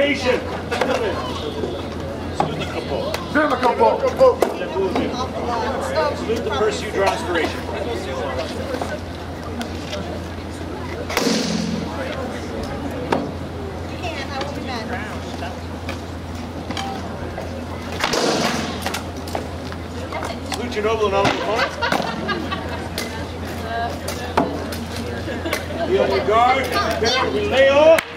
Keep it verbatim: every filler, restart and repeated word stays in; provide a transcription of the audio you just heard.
Occupation. Salute the Crapaud. Salute the Crapaud. Salute the person you draw inspiration from. Salute your noble and honorable opponent. Be on your guard, prepare to lay off.